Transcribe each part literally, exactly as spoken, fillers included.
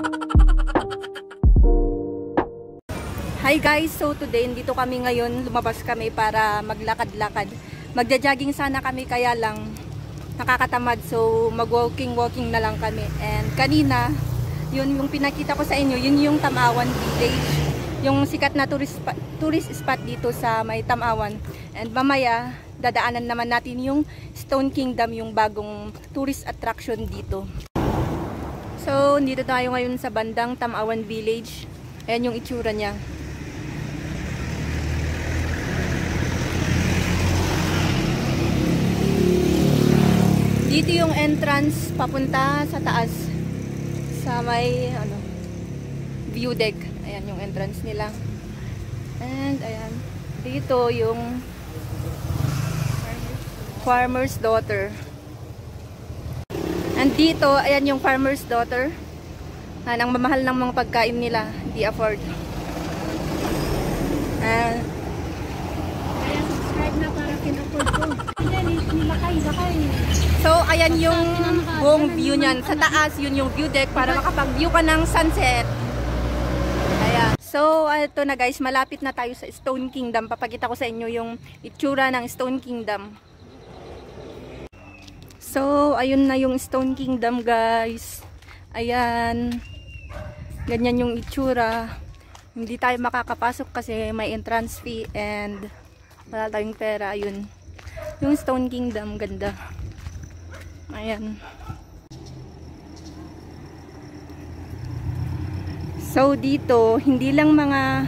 Hi guys, so today dito kami ngayon, lumabas kami para maglakad-lakad. Magja-jogging sana kami kaya lang nakakatamad, so mag-walking-walking na lang kami. And kanina, yun yung pinakita ko sa inyo, yun yung Tamawan Village. Yung sikat na tourist, tourist spot dito sa may Tamawan. And mamaya, dadaanan naman natin yung Stone Kingdom, yung bagong tourist attraction dito. So, dito tayo ngayon sa bandang Tamawan Village. Ayan yung itsura niya. Dito yung entrance papunta sa taas sa may ano, view deck. Ayan yung entrance nila. And ayan, dito yung Farmer's Daughter. And dito, ayan yung Farmer's Daughter. Ayan, ang mamahal ng mga pagkain nila, di afford. And kaya subscribe na para kin-afford ko. Nilakay, lakay. so, ayan yung buong view niyan. Sa taas, yun yung view deck para makapag-view ka ng sunset. Ayan. So, ito na guys, malapit na tayo sa Stone Kingdom. Papakita ko sa inyo yung itsura ng Stone Kingdom. So, ayun na yung Stone Kingdom guys. Ayan. Ganyan yung itsura. Hindi tayo makakapasok kasi may entrance fee and wala tayong pera. Ayun. Yung Stone Kingdom, ganda. Ayan. So, dito, hindi lang mga...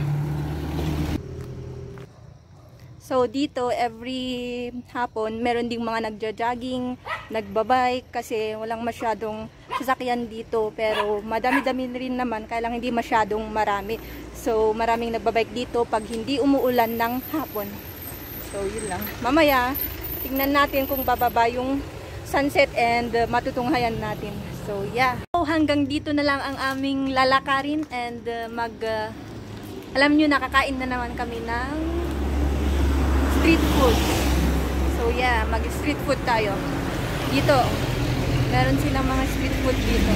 So, dito, every hapon, meron ding mga nagja-jogging, nagbabike, kasi walang masyadong sasakyan dito. Pero, madami-dami rin naman, kaya lang hindi masyadong marami. So, maraming nagbabike dito pag hindi umuulan ng hapon. So, yun lang. Mamaya, tingnan natin kung bababa yung sunset and uh, matutunghayan natin. So, yeah. So, hanggang dito na lang ang aming lalakarin and uh, mag... Uh, alam nyo, nakakain na naman kami ng street food. So, yeah. Mag-street food tayo. Dito. Meron silang mga street food dito.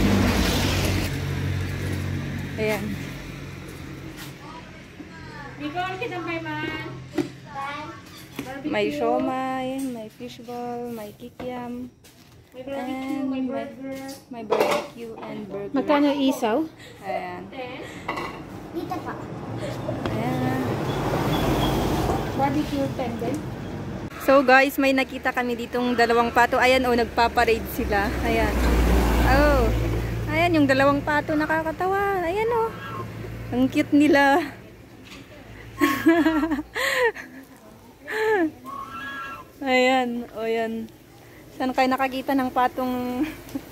Ayan. Ikaw, kitang may man. May siomay, may fishball, may kikiam, May barbecue, and may may, burger. may barbecue and burger. Magkano isaw? Ayan. Dito pa. Ayan. Barbecue tendon. So guys, may nakita kami ditong dalawang pato. Ayan oh, nagpaparade sila. Ayan. Oh. Ayan yung dalawang pato, nakakatawa. Ayan oh. Ang cute nila. Ayan, o yan. Saan kayo nakakita ng patong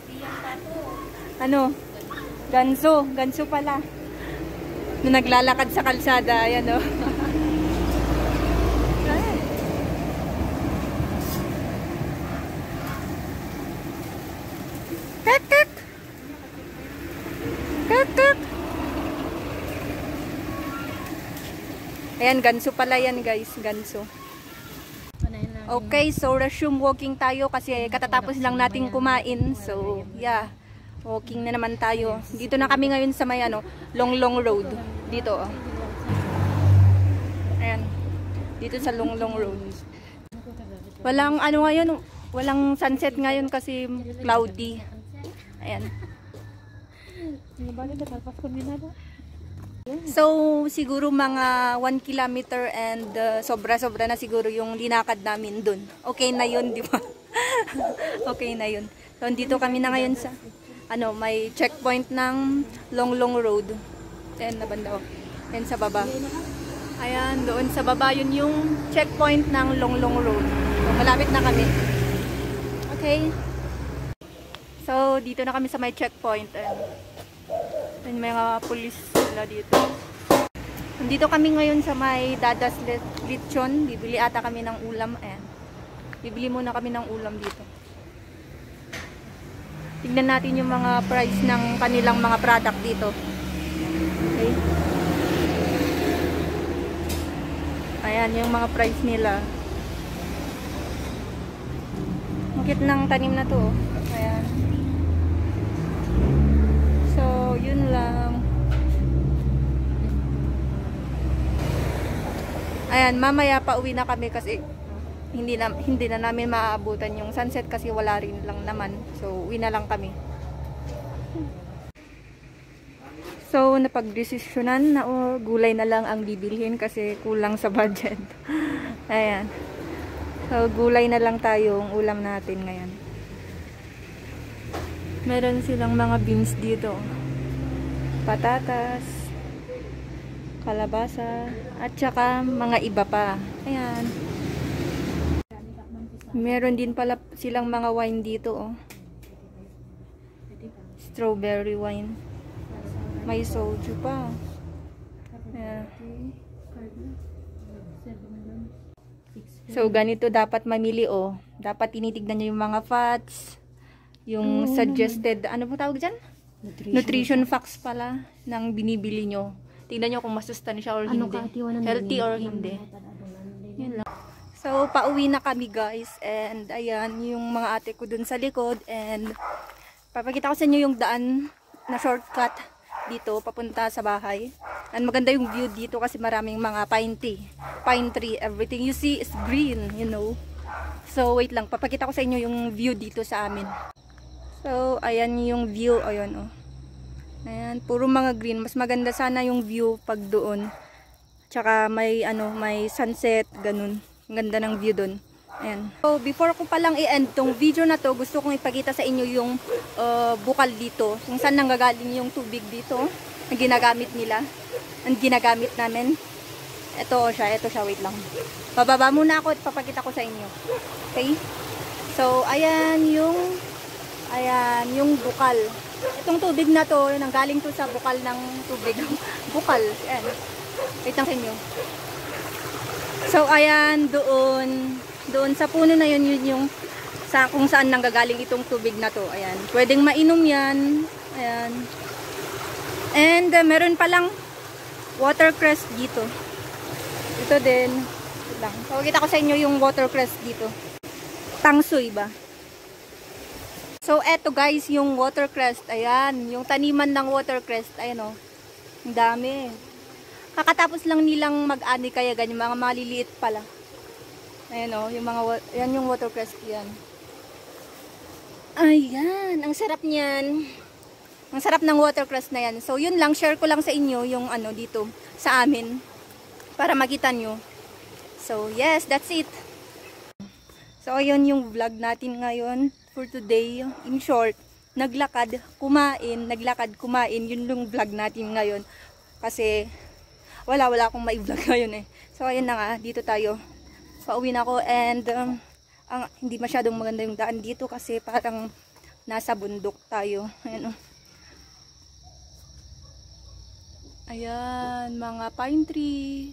ano? Ganso, ganso pala. Nung naglalakad sa kalsada, ayan o. Kak kak. Kak kak. Ayan, ganso pala yan guys, ganso. Okay, so resume walking tayo kasi katatapos lang natin kumain. So, yeah. Walking na naman tayo. Dito na kami ngayon sa may ano, Long Long Road. Dito, oh. Ayan. Dito sa Long Long Road. Walang ano ngayon, walang sunset ngayon kasi cloudy. Ayan. So, siguro mga one kilometer and uh, sobra-sobra na siguro yung linakad namin dun. Okay na yun, di ba? Okay na yun. So, dito kami na ngayon sa, ano, may checkpoint ng Long Long Road. Ayan, na banda, oh. Ayan sa baba. Ayan, doon sa baba, yun yung checkpoint ng Long Long Road. So, malapit na kami. Okay. So, dito na kami sa may checkpoint. Ayan. Ayan, may mga pulis sila dito. Nandito kami ngayon sa may Dadas Lechon. Bibili ata kami ng ulam. Ayan. Bibili muna kami ng ulam dito. Tignan natin yung mga price ng kanilang mga product dito. Okay. Ayan yung mga price nila. Ang cute ng tanim na to. Ayan. So, yun lang. Ayan, mamaya pa uwi na kami kasi hindi na, hindi na namin maaabutan yung sunset kasi wala rin lang naman. So, uwi na lang kami. So, napag-desisyonan na oh, gulay na lang ang bibilhin kasi kulang sa budget. Ayan. So, gulay na lang tayong ulam natin ngayon. Meron silang mga beans dito. Patatas, kalabasa, at saka mga iba pa. Ayan. Meron din pala silang mga wine dito, oh. Strawberry wine. May soju pa. Ayan. So, ganito dapat mamili, oh. Dapat tinitignan nyo yung mga fats, yung suggested, ano po tawag dyan? Nutrition, Nutrition facts pala ng binibili nyo. Tingnan nyo kung masustansya or hindi. Healthy or hindi. Yun lang. So, pauwi na kami guys. And, ayan, yung mga ate ko dun sa likod. And, papakita ko sa inyo yung daan na shortcut dito, papunta sa bahay. And maganda yung view dito kasi maraming mga pine tree. Pine tree, everything you see is green, you know. So, wait lang, papakita ko sa inyo yung view dito sa amin. So, ayan yung view, ayan oh. Ayan, puro mga green. Mas maganda sana yung view pag doon. Tsaka may ano, may sunset, ganun. Ang ganda ng view doon. Ayan. So, before ko palang i-end tong video na to, gusto kong ipakita sa inyo yung uh, bukal dito. Kung saan nanggagaling yung tubig dito, ang ginagamit nila. Ang ginagamit namin. Ito siya, ito siya, wait lang. Bababa muna ako at papakita ko sa inyo. Okay? So, ayan yung, ayan yung bukal. Itong tubig na to, nanggaling to sa bukal ng tubig. Bukal. Ayan. Wait lang sa inyo. So, ayan, doon. Doon sa puno na yun, yun yung sa kung saan nanggagaling itong tubig na to. Ayan. Pwedeng mainom yan. Ayan. And uh, meron palang watercress dito. Ito din. Ito lang. So, kita ko sa inyo yung watercress dito. Tangsoy ba? So, eto guys, yung watercress. Ayan. Yung taniman ng watercress. Ayan o. Ang dami. Kakatapos lang nilang mag-ani kaya ganyan. Mga maliliit pala. Ayan o, yung mga, yan yung watercress yan. Ayan, ang sarap niyan. Ang sarap ng watercress na yan. So, yun lang, share ko lang sa inyo yung ano dito, sa amin. Para makita nyo. So, yes, that's it. So, ayun yung vlog natin ngayon for today. In short, naglakad, kumain, naglakad, kumain. Yun yung vlog natin ngayon. Kasi, wala, wala akong mai-vlog ngayon eh. So, ayun na nga, dito tayo. Pauwi na ako and um, ang, hindi masyadong maganda yung daan dito kasi parang nasa bundok tayo. Ayan o. Ayan, mga pine tree.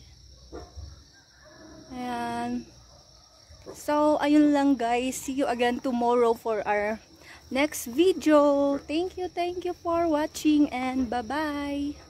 Ayan. So, ayun lang guys. See you again tomorrow for our next video. Thank you, thank you for watching and bye-bye.